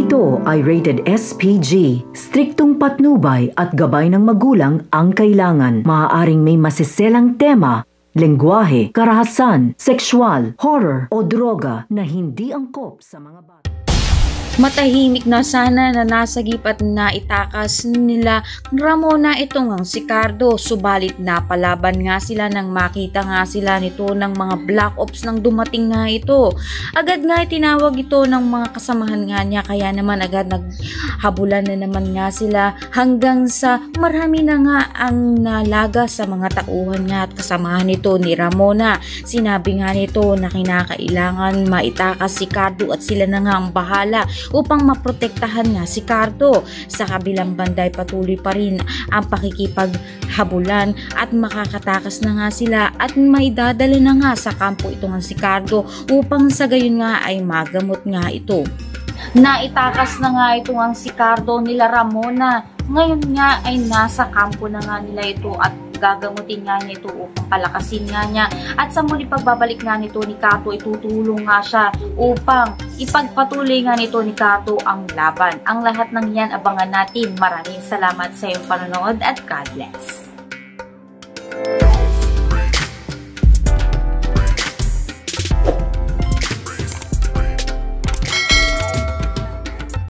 ito ay rated SPG. Striktong patnubay at gabay ng magulang ang kailangan. Maaaring may masiselang tema, lengguwahe, karahasan, sexual, horror o droga na hindi angkop sa mga bata. Matahimik na sana na nasagip at naitakas nila Ramona itong ang si Cardo, subalit napalaban nga sila nang makita nga sila nito ng mga black ops nang dumating nga ito. Agad nga itinawag ito ng mga kasamahan nga niya, kaya naman agad naghabulan na naman nga sila hanggang sa marami na nga ang nalaga sa mga tauhan nga at kasamahan nito ni Ramona. Sinabi nga nito na kinakailangan maitakas si Cardo at sila na nga ang bahala upang maprotektahan nga si Cardo. Sa kabilang banda ay patuloy pa rin ang pakikipaghabulan at makakatakas na nga sila at may dadala na nga sa kampo ito nga si Cardo upang sa gayon nga ay magamot nga ito. Naitakas na nga ito ang si Cardo nila Ramona. Ngayon nga ay nasa kampo na nga nila ito at gagamutin nga niya ito upang palakasin nga niya. At sa muli pagbabalik nga nito ni Kato, itutulong nga siya upang ipagpatuloy nga nito ni Kato ang laban. Ang lahat ng yan abangan natin. Maraming salamat sa iyong panonood at God bless.